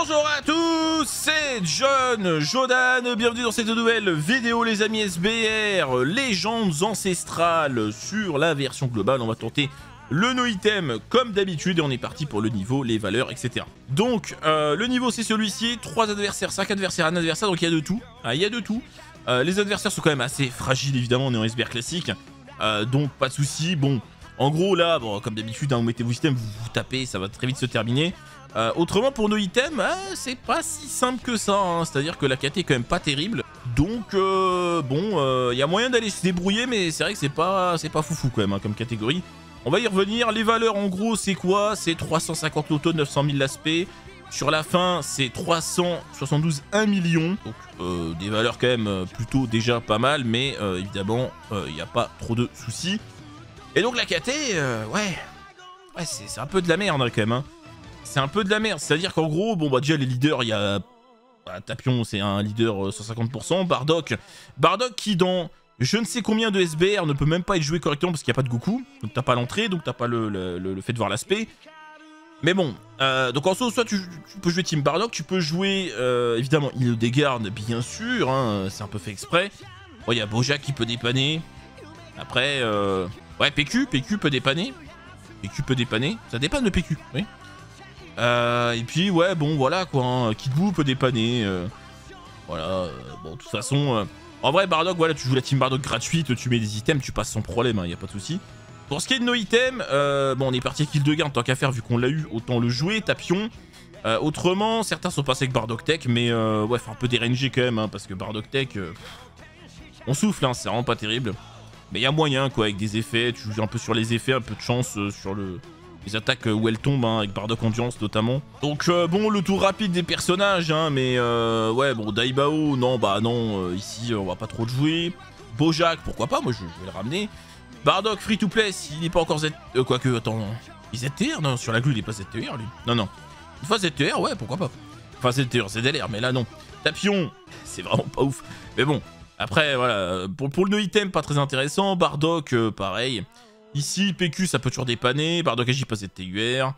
Bonjour à tous, c'est John Jodan, bienvenue dans cette nouvelle vidéo les amis SBR, légendes ancestrales sur la version globale. On va tenter le no item comme d'habitude et on est parti pour le niveau, les valeurs, etc. Donc le niveau c'est celui-ci, 3 adversaires, 5 adversaires, 1 adversaire, donc il y a de tout. Il y a de tout. Les adversaires sont quand même assez fragiles évidemment, on est en SBR classique, donc pas de soucis. Bon, en gros là, bon, comme d'habitude, vous mettez vos items, vous tapez, ça va très vite se terminer. Autrement pour nos items, c'est pas si simple que ça, hein. C'est-à-dire que la KT est quand même pas terrible. Donc bon, y a moyen d'aller se débrouiller, mais c'est vrai que c'est pas foufou quand même hein, comme catégorie. On va y revenir. Les valeurs en gros c'est quoi? C'est 350 loto, 900 000 l'aspect. Sur la fin c'est 372 1 million. Donc des valeurs quand même plutôt déjà pas mal, mais évidemment il n'y a pas trop de soucis. Et donc la KT, ouais c'est un peu de la merde quand même hein. C'est un peu de la merde, c'est-à-dire qu'en gros, bon bah déjà les leaders, il y a Tapion, c'est un leader 150%, Bardock qui dans je ne sais combien de SBR ne peut même pas être joué correctement parce qu'il n'y a pas de Goku, donc t'as pas l'entrée, donc t'as pas le fait de voir l'aspect. Mais bon, donc en soi, soit tu peux jouer Team Bardock, tu peux jouer évidemment il des gardes, bien sûr, hein, c'est un peu fait exprès. Bon, il y a Bojack qui peut dépanner. Après, ouais, PQ peut dépanner. PQ peut dépanner, ça dépanne le PQ, oui. Et puis ouais bon voilà quoi hein, Kid Buu peut dépanner voilà bon de toute façon en vrai Bardock voilà tu joues la team Bardock gratuite, tu mets des items tu passes sans problème hein, y a pas de souci. Pour ce qui est de nos items bon on est parti avec kill de garde tant qu'à faire vu qu'on l'a eu autant le jouer Tapion. Autrement certains sont passés avec Bardock Tech mais ouais faut un peu déranger quand même hein, parce que Bardock Tech on souffle hein, c'est vraiment pas terrible mais il y a moyen quoi avec des effets, tu joues un peu sur les effets, un peu de chance sur les attaques où elles tombent, hein, avec Bardock Endurance notamment. Donc bon, le tour rapide des personnages, hein, mais ouais, bon, Daibao, non, bah non, ici, on va pas trop le jouer. Bojack, pourquoi pas, moi je vais le ramener. Bardock, free to play, s'il n'est pas encore Z... quoique, attends, il est ZTR? Non, sur la glue, il est pas ZTR, lui. Non, non. Une fois ZTR, ouais, pourquoi pas. Enfin, ZTR, c'est DLR, mais là, non. Tapion, c'est vraiment pas ouf. Mais bon, après, voilà, pour le no item, pas très intéressant. Bardock, pareil. Ici, PQ, ça peut toujours dépanner. Bardock Agi, pas ZTUR.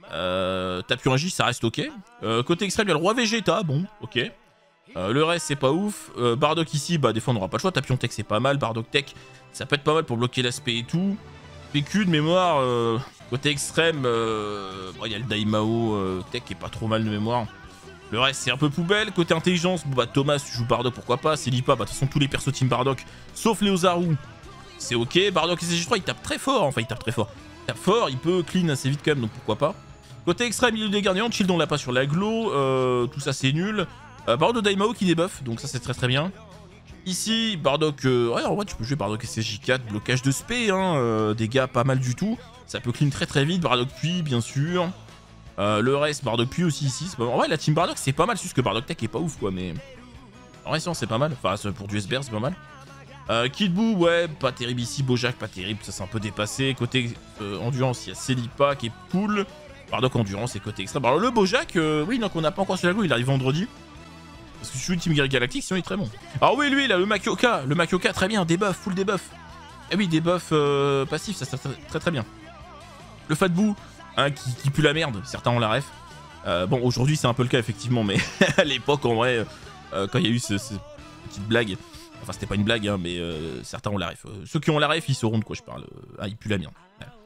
Tapion Agi, ça reste ok. Côté extrême, il y a le roi Vegeta. Bon, ok. Le reste, c'est pas ouf. Bardock ici, bah, des fois, on n'aura pas le choix. Tapion Tech, c'est pas mal. Bardock Tech, ça peut être pas mal pour bloquer l'aspect et tout. PQ, de mémoire, côté extrême, il y a le Daimao Tech qui est pas trop mal de mémoire. Le reste, c'est un peu poubelle. Côté intelligence, bon, bah, Thomas, tu joues Bardock, pourquoi pas. Celipa, bah, de toute façon, tous les persos Team Bardock, sauf Léozaru. C'est ok, Bardock SG3 il tape très fort, enfin il tape très fort. Il tape fort, il peut clean assez vite quand même, donc pourquoi pas. Côté extrême, milieu des gardiens, Chill on l'a pas sur la glow, tout ça c'est nul. Bardock Daimao qui débuff, donc ça c'est très très bien. Ici, Bardock, ouais en vrai tu peux jouer Bardock SG4, blocage de spé, hein, dégâts pas mal du tout. Ça peut clean très très vite, Bardock Puits bien sûr. Le reste, Bardock Puits aussi ici, c'est pas mal. En vrai la team Bardock c'est pas mal, juste que Bardock Tech est pas ouf quoi, mais... En vrai sinon c'est pas mal, enfin pour du SBR c'est pas mal. Kid Buu, ouais, pas terrible ici. Bojack, pas terrible, ça c'est un peu dépassé. Côté endurance, il y a Celipa qui est cool. Bardock endurance et côté extrême. Alors le Bojack, oui, donc on n'a pas encore sur la go, il arrive vendredi. Parce que je suis Team Guerre Galactique, sinon il est très bon. Alors oui, lui, là, le Makioka, très bien, debuff, full debuff. Eh oui, debuff passif, ça très très bien. Le Fat Buu, hein, qui pue la merde, certains ont la ref. Bon, aujourd'hui c'est un peu le cas, effectivement, mais à l'époque, en vrai, quand il y a eu cette petite blague. Enfin, c'était pas une blague, hein, mais certains ont la ref. Ceux qui ont la ref, ils sauront de quoi je parle. Ah, il pue la merde.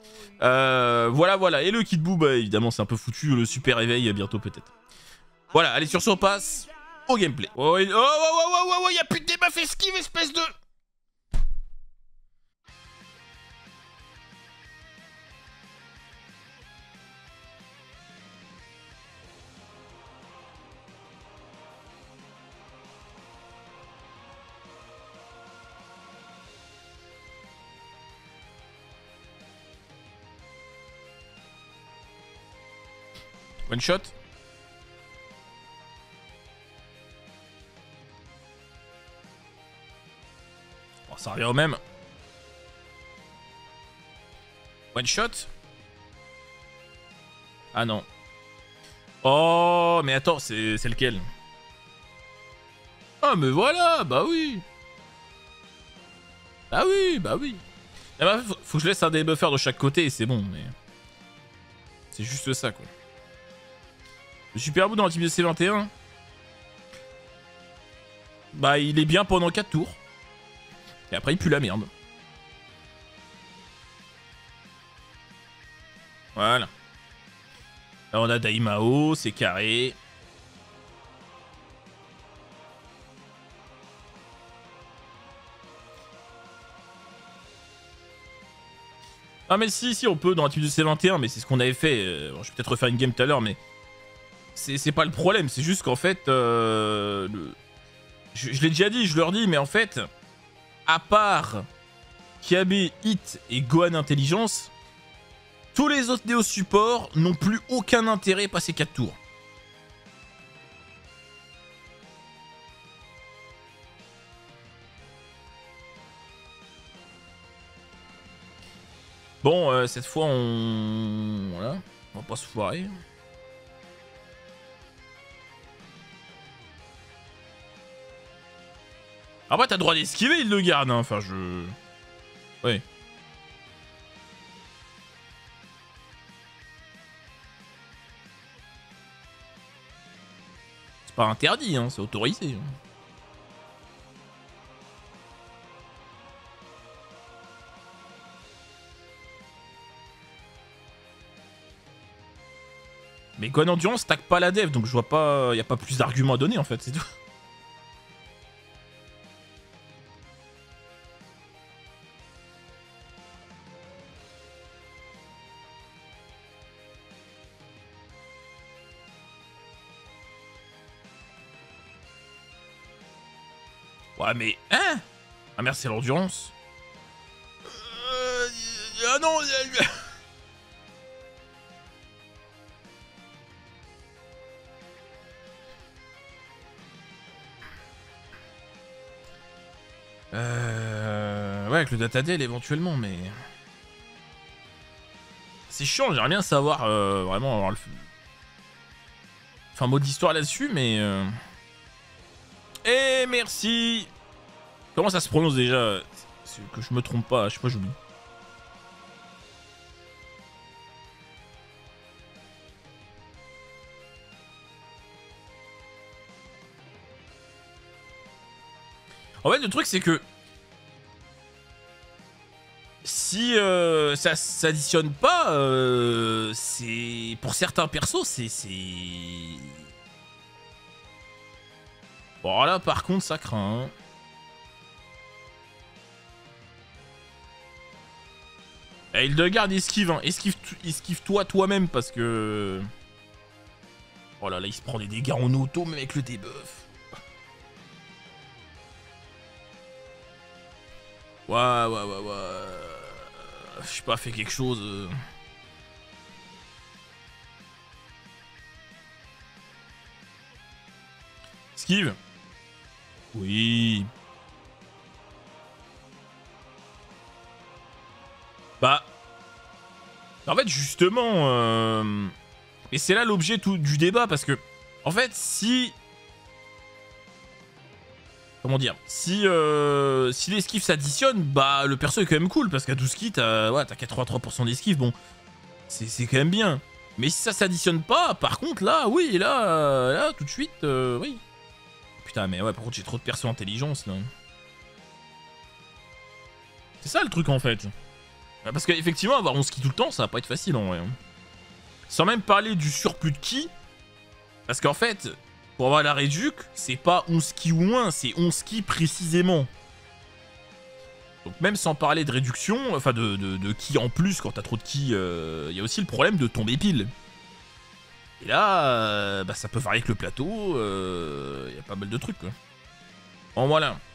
Ouais. Voilà. Et le Kid Buu, bah, évidemment, c'est un peu foutu. Le super éveil, bientôt peut-être. Voilà, allez, sur ce, on passe au gameplay. Oh, il y a plus de debuff esquive, espèce de... One shot. Bon, ça revient au même. One shot. Ah non. Oh, mais attends, c'est lequel? Ah, mais voilà, bah oui. Bah oui, bah oui. Eh ben, faut que je laisse un débuffer de chaque côté et c'est bon, mais... C'est juste ça, quoi. Le super bout dans la team de C21, bah il est bien pendant 4 tours. Et après il pue la merde. Voilà. Là on a Daimao, c'est carré. Ah mais si on peut dans la team de C21, mais c'est ce qu'on avait fait. Bon, je vais peut-être refaire une game tout à l'heure, mais c'est pas le problème. C'est juste qu'en fait, je l'ai déjà dit, je leur dis, mais en fait, à part Kiabe, Hit et Gohan Intelligence, tous les autres Néo Support n'ont plus aucun intérêt passer 4 tours. Bon, cette fois, voilà. On va pas se foirer. Après, t'as le droit d'esquiver, il le garde, hein. Enfin, je... Ouais. C'est pas interdit, hein. C'est autorisé. Mais Gohan Endurance stack pas la dev, donc je vois pas... Y a pas plus d'arguments à donner, en fait, c'est tout. Ouais, mais... Hein? Ah merde, c'est l'endurance. Ah non... Ouais, avec le datadel éventuellement, mais... C'est chiant, j'aimerais bien savoir, vraiment avoir le... Enfin, mot d'histoire là-dessus, mais... Et merci. Comment ça se prononce déjà? Que je me trompe pas, je sais pas, j'oublie. En fait, le truc, c'est que... Si ça s'additionne pas, c'est... Pour certains persos, c'est... Bon, là, par contre, ça craint. Hein. Et Hildegarde esquive, hein. Esquive-toi toi-même, parce que... Oh là là, il se prend des dégâts en auto, même avec le debuff. Ouais. Je sais pas, fait quelque chose. Esquive. Oui. Bah. En fait, justement... Et c'est là l'objet du débat, parce que... En fait, si... Comment dire? Si l'esquive s'additionne, bah le perso est quand même cool, parce qu'à 12 kills, t'as 83% d'esquive, bon. C'est quand même bien. Mais si ça s'additionne pas, par contre, là, oui, là, tout de suite, oui. Putain, mais ouais, par contre, j'ai trop de perso intelligence, là. C'est ça, le truc, en fait. Parce qu'effectivement, avoir 11 ki tout le temps, ça va pas être facile, en vrai. Sans même parler du surplus de ki. Parce qu'en fait, pour avoir la réduc, c'est pas 11 ki ou moins, c'est 11 ki précisément. Donc même sans parler de réduction, enfin de ki en plus, quand t'as trop de ki, y a aussi le problème de tomber pile. Et là, bah, ça peut varier avec le plateau, y a pas mal de trucs, quoi. Bon, voilà.